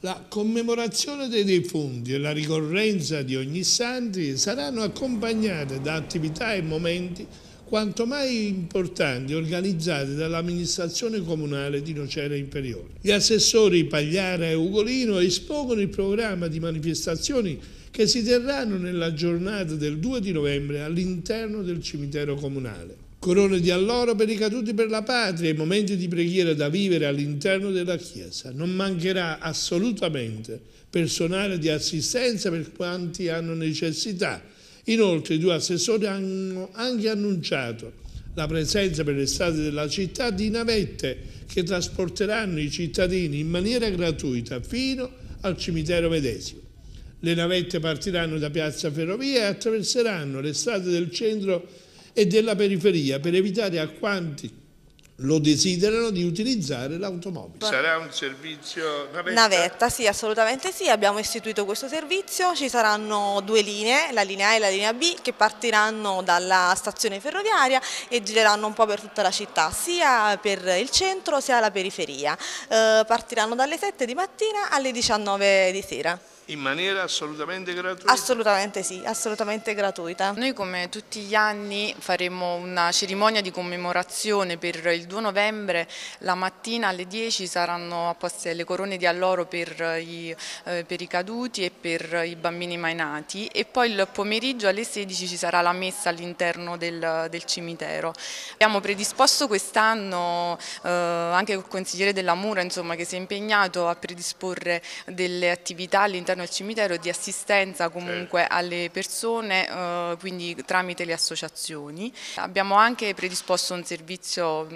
La commemorazione dei defunti e la ricorrenza di Ognissanti saranno accompagnate da attività e momenti quanto mai importanti organizzati dall'amministrazione comunale di Nocera Inferiore. Gli assessori Pagliara e Ugolino espongono il programma di manifestazioni che si terranno nella giornata del 2 di novembre all'interno del cimitero comunale. Corone di alloro per i caduti per la patria e momenti di preghiera da vivere all'interno della chiesa. Non mancherà assolutamente personale di assistenza per quanti hanno necessità. Inoltre i due assessori hanno anche annunciato la presenza per le strade della città di navette che trasporteranno i cittadini in maniera gratuita fino al cimitero medesimo. Le navette partiranno da Piazza Ferrovia e attraverseranno le strade del centro e della periferia per evitare a quanti lo desiderano di utilizzare l'automobile. Sarà un servizio navetta? Navetta, sì, assolutamente sì, abbiamo istituito questo servizio, ci saranno due linee, la linea A e la linea B, che partiranno dalla stazione ferroviaria e gireranno un po' per tutta la città, sia per il centro sia la periferia. Partiranno dalle 7 di mattina alle 19 di sera. In maniera assolutamente gratuita? Assolutamente sì, assolutamente gratuita. Noi come tutti gli anni faremo una cerimonia di commemorazione per il 2 novembre, la mattina alle 10 saranno apposte le corone di alloro per i caduti e per i bambini mai nati e poi il pomeriggio alle 16 ci sarà la messa all'interno del cimitero. Abbiamo predisposto quest'anno anche il consigliere della Mura, insomma, che si è impegnato a predisporre delle attività all'interno del cimitero di assistenza comunque alle persone, quindi tramite le associazioni. Abbiamo anche predisposto un servizio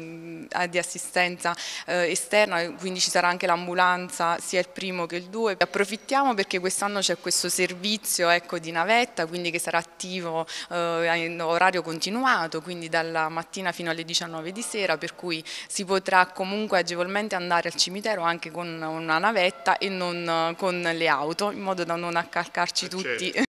di assistenza esterna, quindi ci sarà anche l'ambulanza sia il primo che il 2. Approfittiamo perché quest'anno c'è questo servizio, ecco, di navetta, quindi che sarà attivo in orario continuato, quindi dalla mattina fino alle 19 di sera, per cui si potrà comunque agevolmente andare al cimitero anche con una navetta e non con le auto, in modo da non accalcarci tutti.